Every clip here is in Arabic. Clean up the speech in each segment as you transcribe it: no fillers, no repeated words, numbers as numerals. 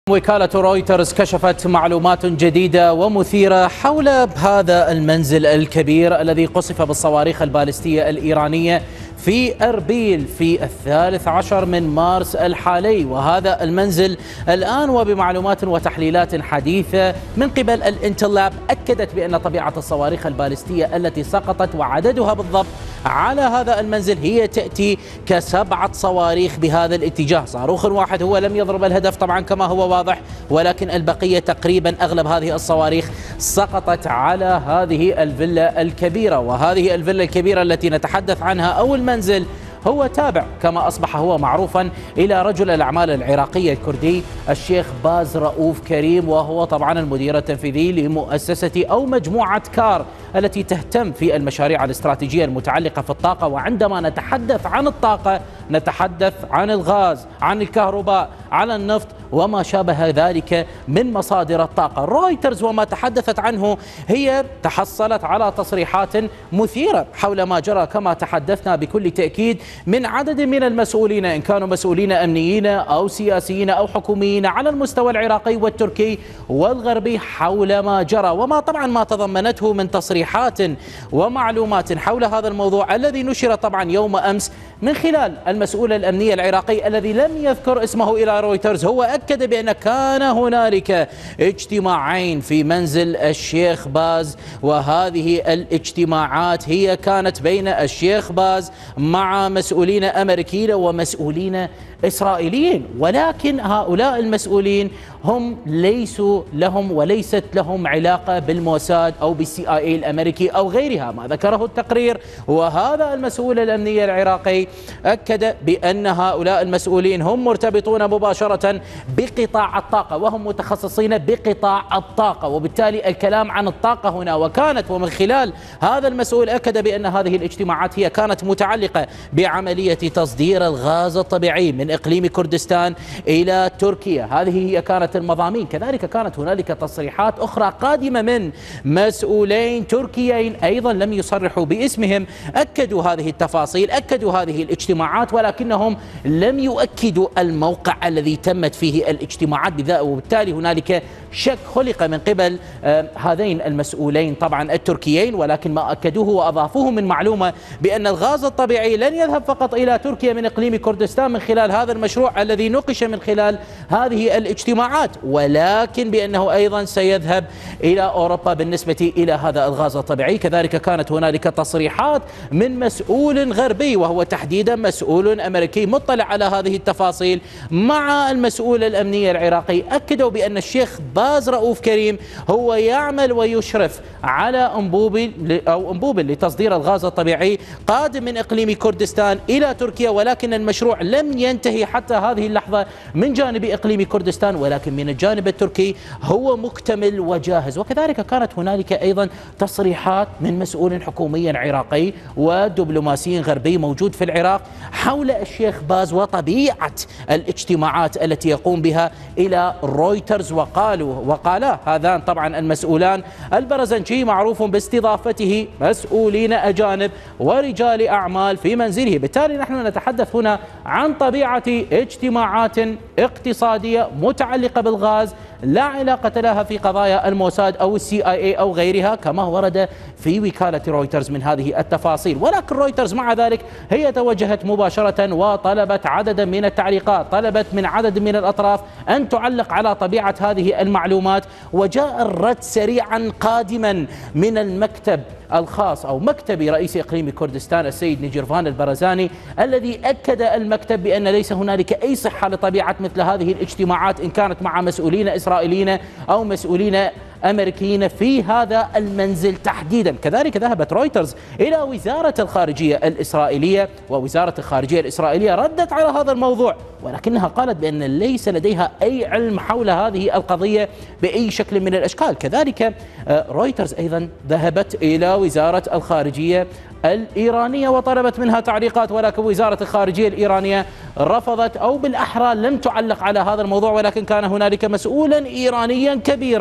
وكالة رويترز كشفت معلومات جديدة ومثيرة حول هذا المنزل الكبير الذي قصف بالصواريخ البالستية الإيرانية في أربيل في 13 من مارس الحالي. وهذا المنزل الآن وبمعلومات وتحليلات حديثة من قبل الانتل لاب أكدت بأن طبيعة الصواريخ البالستية التي سقطت وعددها بالضبط على هذا المنزل هي تأتي ك7 صواريخ بهذا الاتجاه. صاروخ واحد هو لم يضرب الهدف طبعا كما هو واضح، ولكن البقية تقريبا أغلب هذه الصواريخ سقطت على هذه الفيلا الكبيرة. وهذه الفيلا الكبيرة التي نتحدث عنها أو المنزل هو تابع كما أصبح هو معروفا إلى رجل الأعمال العراقي الكردي الشيخ باز رؤوف كريم، وهو طبعا المدير التنفيذي لمؤسسة أو مجموعة كار التي تهتم في المشاريع الاستراتيجية المتعلقة في الطاقة. وعندما نتحدث عن الطاقة نتحدث عن الغاز، عن الكهرباء، عن النفط وما شابه ذلك من مصادر الطاقة. رويترز وما تحدثت عنه هي تحصلت على تصريحات مثيرة حول ما جرى كما تحدثنا بكل تأكيد من عدد من المسؤولين، إن كانوا مسؤولين أمنيين أو سياسيين أو حكوميين على المستوى العراقي والتركي والغربي حول ما جرى، وما طبعا ما تضمنته من تصريحات ومعلومات حول هذا الموضوع الذي نشر طبعا يوم أمس من خلال المسؤول الأمني العراقي الذي لم يذكر اسمه إلى رويترز. هو أكد بأن كان هنالك اجتماعين في منزل الشيخ باز، وهذه الاجتماعات هي كانت بين الشيخ باز مع مسؤولين أمريكيين ومسؤولين إسرائيليين، ولكن هؤلاء المسؤولين هم ليسوا لهم وليست لهم علاقة بالموساد أو بالCIA الأمريكي أو غيرها ما ذكره التقرير. وهذا المسؤول الأمني العراقي أكد بأن هؤلاء المسؤولين هم مرتبطون مباشرة بقطاع الطاقة وهم متخصصين بقطاع الطاقة، وبالتالي الكلام عن الطاقة هنا. وكانت ومن خلال هذا المسؤول أكد بأن هذه الاجتماعات هي كانت متعلقة بعملية تصدير الغاز الطبيعي من إقليم كردستان إلى تركيا. هذه هي كانت المضامين. كذلك كانت هنالك تصريحات أخرى قادمة من مسؤولين تركيين أيضا لم يصرحوا باسمهم، أكدوا هذه التفاصيل، أكدوا هذه الاجتماعات، ولكنهم لم يؤكدوا الموقع الذي تمت فيه الاجتماعات. وبالتالي هنالك شك خلق من قبل هذين المسؤولين طبعا التركيين، ولكن ما أكدوه وأضافوه من معلومة بأن الغاز الطبيعي لن يذهب فقط إلى تركيا من إقليم كردستان من خلال هذا المشروع الذي نقش من خلال هذه الاجتماعات، ولكن بأنه أيضا سيذهب إلى أوروبا بالنسبة إلى هذا الغاز الطبيعي. كذلك كانت هنالك تصريحات من مسؤول غربي وهو تحديدا مسؤول أمريكي مطلع على هذه التفاصيل مع المسؤول الأمني العراقي، أكدوا بأن الشيخ باز رؤوف كريم هو يعمل ويشرف على أنبوب لتصدير الغاز الطبيعي قادم من إقليم كردستان إلى تركيا، ولكن المشروع لم ينتهي حتى هذه اللحظة من جانب إقليم كردستان، ولكن من الجانب التركي هو مكتمل وجاهز. وكذلك كانت هنالك أيضا تصريحات من مسؤول حكومي عراقي ودبلوماسي غربي موجود في العراق حول الشيخ باز وطبيعة الاجتماعات التي يقوم بها إلى رويترز. وقالا هذان طبعا المسؤولان البرزنجي معروف باستضافته مسؤولين أجانب ورجال أعمال في منزله. بالتالي نحن نتحدث هنا عن طبيعة اجتماعات اقتصادية متعلقة بالغاز لا علاقة لها في قضايا الموساد أو الCIA أو غيرها كما ورد في وكالة رويترز من هذه التفاصيل. ولكن رويترز مع ذلك هي توجهت مباشرة وطلبت عددا من التعليقات، طلبت من عدد من الأطراف أن تعلق على طبيعة هذه المعلومات، وجاء الرد سريعا قادما من المكتب الخاص أو مكتب رئيس إقليم كردستان السيد نجيرفان البرزاني، الذي أكد المكتب بأن ليس هنالك أي صحة لطبيعة مثل هذه الاجتماعات إن كانت مع مسؤولين إسرائيليين أو مسؤولين أمريكيين في هذا المنزل تحديدا. كذلك ذهبت رويترز إلى وزارة الخارجية الإسرائيلية، ووزارة الخارجية الإسرائيلية ردت على هذا الموضوع، ولكنها قالت بأن ليس لديها أي علم حول هذه القضية بأي شكل من الأشكال. كذلك رويترز أيضا ذهبت إلى وزارة الخارجية الإيرانية وطلبت منها تعليقات، ولكن وزارة الخارجية الإيرانية رفضت أو بالأحرى لم تعلق على هذا الموضوع، ولكن كان هنالك مسؤولا إيرانيا كبيرا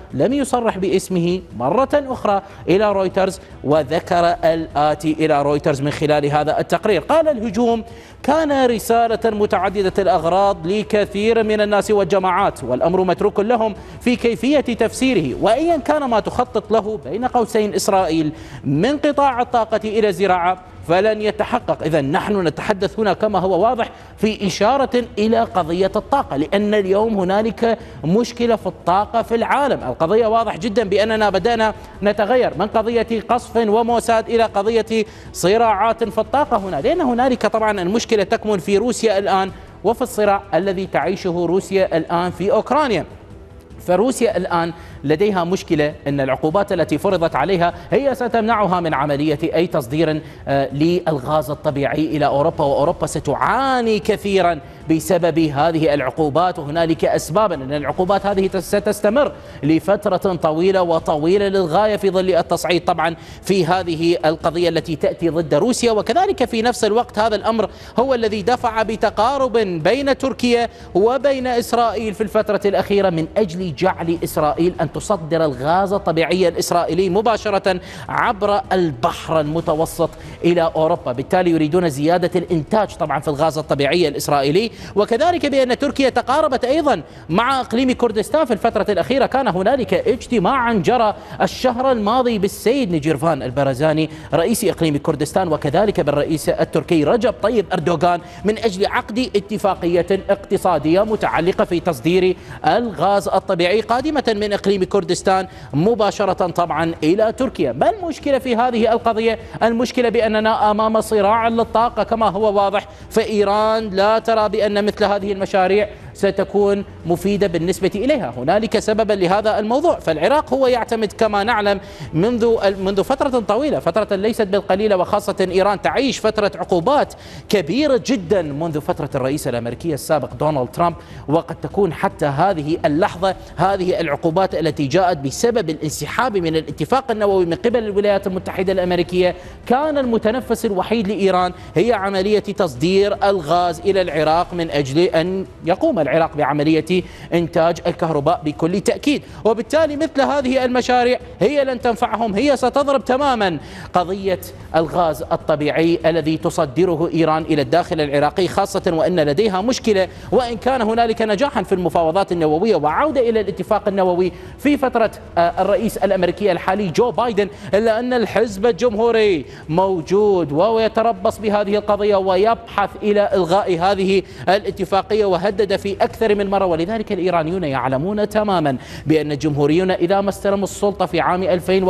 لم يصرح باسمه مرة أخرى إلى رويترز، وذكر الآتي إلى رويترز من خلال هذا التقرير. قال: الهجوم كان رسالة متعددة الأغراض لكثير من الناس والجماعات، والأمر متروك لهم في كيفية تفسيره، وأيا كان ما تخطط له بين قوسين إسرائيل من قطاع الطاقة إلى الزراعة فلن يتحقق. إذا نحن نتحدث هنا كما هو واضح في إشارة إلى قضية الطاقة، لأن اليوم هنالك مشكلة في الطاقة في العالم. القضية واضح جدا بأننا بدأنا نتغير من قضية قصف وموساد إلى قضية صراعات في الطاقة هنا، لأن هنالك طبعا المشكلة تكمن في روسيا الآن وفي الصراع الذي تعيشه روسيا الآن في أوكرانيا. فروسيا الآن لديها مشكلة أن العقوبات التي فرضت عليها هي ستمنعها من عملية أي تصدير للغاز الطبيعي إلى أوروبا، وأوروبا ستعاني كثيرا بسبب هذه العقوبات. وهنالك أسبابا أن العقوبات هذه ستستمر لفترة طويلة وطويلة للغاية في ظل التصعيد طبعا في هذه القضية التي تأتي ضد روسيا. وكذلك في نفس الوقت هذا الأمر هو الذي دفع بتقارب بين تركيا وبين إسرائيل في الفترة الأخيرة من أجل جعل إسرائيل أن تصدر الغاز الطبيعي الإسرائيلي مباشرة عبر البحر المتوسط إلى أوروبا. بالتالي يريدون زيادة الإنتاج طبعا في الغاز الطبيعي الإسرائيلي. وكذلك بأن تركيا تقاربت أيضا مع إقليم كردستان في الفترة الأخيرة. كان هنالك اجتماعا جرى الشهر الماضي بالسيد نجيرفان البرزاني رئيس إقليم كردستان، وكذلك بالرئيس التركي رجب طيب أردوغان، من أجل عقد اتفاقية اقتصادية متعلقة في تصدير الغاز الطبيعي قادمة من إقليم كردستان مباشرة طبعا إلى تركيا. ما المشكلة في هذه القضية؟ المشكلة بأننا أمام صراع للطاقة كما هو واضح، فإيران لا ترى بأن مثل هذه المشاريع ستكون مفيدة بالنسبة إليها. هنالك سببا لهذا الموضوع، فالعراق هو يعتمد كما نعلم منذ فترة طويلة، فترة ليست بالقليلة، وخاصة إيران تعيش فترة عقوبات كبيرة جدا منذ فترة الرئيس الأمريكي السابق دونالد ترامب. وقد تكون حتى هذه اللحظة هذه العقوبات التي جاءت بسبب الانسحاب من الاتفاق النووي من قبل الولايات المتحدة الأمريكية، كان المتنفس الوحيد لإيران هي عملية تصدير الغاز إلى العراق من أجل أن يقوم العراق بعملية إنتاج الكهرباء بكل تأكيد. وبالتالي مثل هذه المشاريع هي لن تنفعهم، هي ستضرب تماما قضية الغاز الطبيعي الذي تصدره إيران إلى الداخل العراقي، خاصة وأن لديها مشكلة. وإن كان هنالك نجاحا في المفاوضات النووية وعودة إلى الاتفاق النووي في فترة الرئيس الأمريكي الحالي جو بايدن، إلا أن الحزب الجمهوري موجود ويتربص بهذه القضية ويبحث إلى إلغاء هذه الاتفاقية، وهدد في أكثر من مرة. ولذلك الإيرانيون يعلمون تماما بأن الجمهوريون إذا ما استلموا السلطة في عام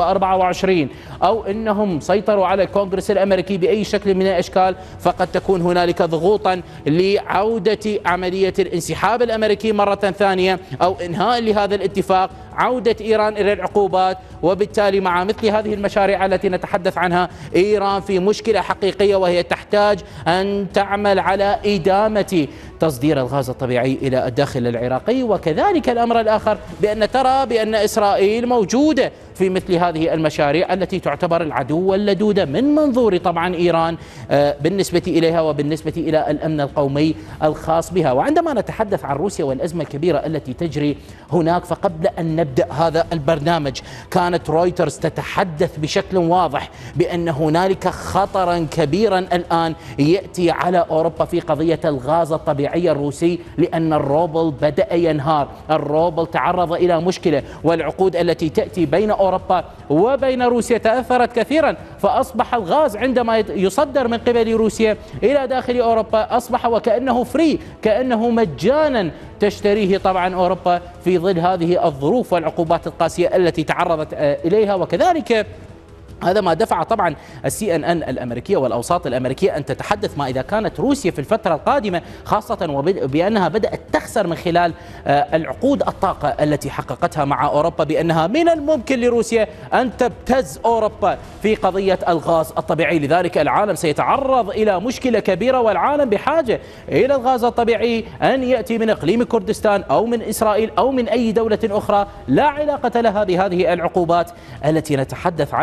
2024 أو أنهم سيطروا على الكونغرس الأمريكي بأي شكل من الأشكال، فقد تكون هنالك ضغوطا لعودة عملية الانسحاب الأمريكي مرة ثانية أو إنهاء لهذا الاتفاق، عودة إيران إلى العقوبات. وبالتالي مع مثل هذه المشاريع التي نتحدث عنها، إيران في مشكلة حقيقية، وهي تحتاج أن تعمل على إدامة تصدير الغاز الطبيعي إلى الداخل العراقي. وكذلك الأمر الآخر بأن ترى بأن إسرائيل موجودة في مثل هذه المشاريع التي تعتبر العدو اللدود من منظور طبعا إيران بالنسبة إليها وبالنسبة إلى الأمن القومي الخاص بها. وعندما نتحدث عن روسيا والأزمة الكبيرة التي تجري هناك، فقبل أن نبدأ هذا البرنامج كانت رويترز تتحدث بشكل واضح بأن هنالك خطرا كبيرا الآن يأتي على أوروبا في قضية الغاز الطبيعي الروسي، لأن الروبل بدأ ينهار، الروبل تعرض إلى مشكلة، والعقود التي تأتي بين أوروبا وبين روسيا تأثرت كثيرا. فأصبح الغاز عندما يصدر من قبل روسيا إلى داخل أوروبا أصبح وكأنه فري، كأنه مجانا تشتريه طبعا أوروبا في ظل هذه الظروف والعقوبات القاسية التي تعرضت إليها. وكذلك هذا ما دفع طبعا CNN الأمريكية والأوساط الأمريكية أن تتحدث ما إذا كانت روسيا في الفترة القادمة، خاصة بأنها بدأت تخسر من خلال العقود الطاقة التي حققتها مع أوروبا، بأنها من الممكن لروسيا أن تبتز أوروبا في قضية الغاز الطبيعي. لذلك العالم سيتعرض إلى مشكلة كبيرة، والعالم بحاجة إلى الغاز الطبيعي أن يأتي من إقليم كردستان أو من إسرائيل أو من أي دولة أخرى لا علاقة لها بهذه العقوبات التي نتحدث عنها بكل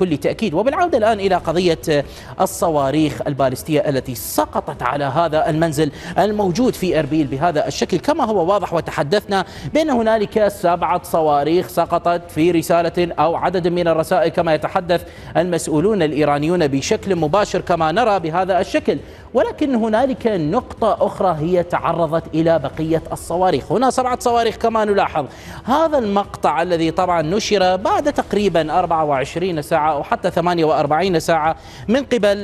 بكل تأكيد. وبالعودة الآن إلى قضية الصواريخ البالستية التي سقطت على هذا المنزل الموجود في أربيل بهذا الشكل، كما هو واضح وتحدثنا بأن هنالك 7 صواريخ سقطت في رسالة أو عدد من الرسائل كما يتحدث المسؤولون الإيرانيون بشكل مباشر كما نرى بهذا الشكل. ولكن هنالك نقطة أخرى هي تعرضت إلى بقية الصواريخ. هنا 7 صواريخ كما نلاحظ. هذا المقطع الذي طبعا نشر بعد تقريبا 24 ساعة أو حتى 48 ساعة من قبل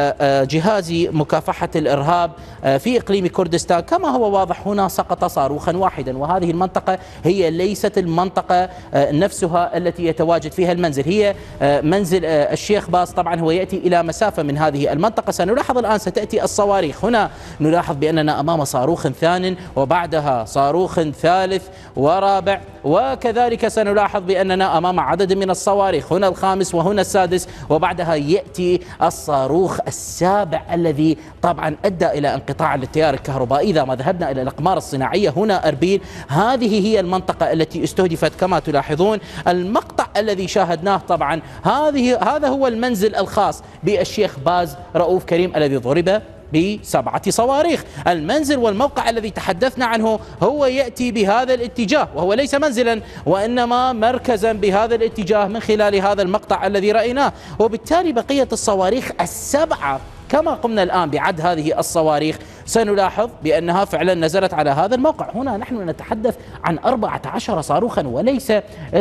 جهاز مكافحة الإرهاب في إقليم كردستان، كما هو واضح هنا سقط صاروخا واحدا، وهذه المنطقة هي ليست المنطقة نفسها التي يتواجد فيها المنزل، هي منزل الشيخ باز. طبعا هو يأتي إلى مسافة من هذه المنطقة. سنلاحظ الآن ستأتي الصواريخ. هنا نلاحظ بأننا أمام صاروخ ثان وبعدها صاروخ ثالث ورابع، وكذلك سنلاحظ بأننا أمام عدد من الصواريخ، هنا الخامس وهنا السادس، وبعدها يأتي الصاروخ السابع الذي طبعا أدى إلى انقطاع التيار الكهربائي. إذا ما ذهبنا إلى الأقمار الصناعية هنا أربيل، هذه هي المنطقة التي استهدفت كما تلاحظون. المقطع الذي شاهدناه طبعا هذا هو المنزل الخاص بالشيخ باز رؤوف كريم الذي ضرب ب7 صواريخ. المنزل والموقع الذي تحدثنا عنه هو يأتي بهذا الاتجاه، وهو ليس منزلا وإنما مركزا بهذا الاتجاه من خلال هذا المقطع الذي رأيناه. وبالتالي بقية الصواريخ ال7 كما قمنا الآن بعد هذه الصواريخ سنلاحظ بأنها فعلا نزلت على هذا الموقع. هنا نحن نتحدث عن 14 صاروخا وليس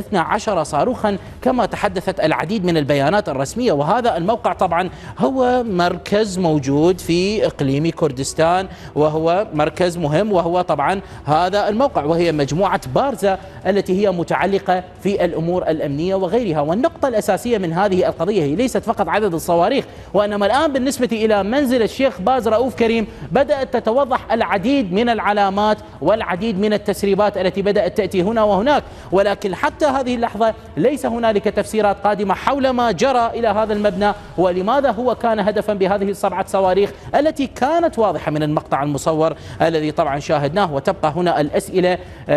12 صاروخا كما تحدثت العديد من البيانات الرسمية. وهذا الموقع طبعا هو مركز موجود في إقليم كردستان، وهو مركز مهم، وهو طبعا هذا الموقع، وهي مجموعة بارزة التي هي متعلقة في الأمور الأمنية وغيرها. والنقطة الأساسية من هذه القضية هي ليست فقط عدد الصواريخ، وإنما الآن بالنسبة إلى منزل الشيخ باز رؤوف كريم بدأت تتوضح العديد من العلامات والعديد من التسريبات التي بدأت تأتي هنا وهناك. ولكن حتى هذه اللحظة ليس هنالك تفسيرات قادمة حول ما جرى إلى هذا المبنى ولماذا هو كان هدفا بهذه ال7 صواريخ التي كانت واضحة من المقطع المصور الذي طبعا شاهدناه. وتبقى هنا الأسئلة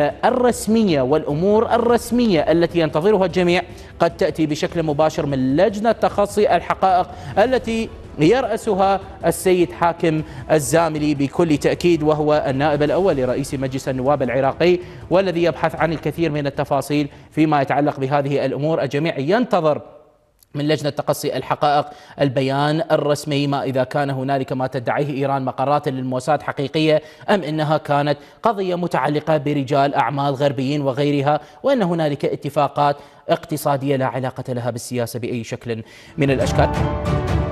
الرسمية والأمور الرسمية التي ينتظرها الجميع قد تأتي بشكل مباشر من لجنة تخصي الحقائق التي يرأسها السيد حاكم الزاملي بكل تأكيد، وهو النائب الأول لرئيس مجلس النواب العراقي والذي يبحث عن الكثير من التفاصيل فيما يتعلق بهذه الأمور. الجميع ينتظر من لجنة تقصي الحقائق البيان الرسمي، ما إذا كان هنالك ما تدعيه إيران مقرات للموساد حقيقية أم إنها كانت قضية متعلقة برجال أعمال غربيين وغيرها، وأن هنالك اتفاقات اقتصادية لا علاقة لها بالسياسة بأي شكل من الأشكال.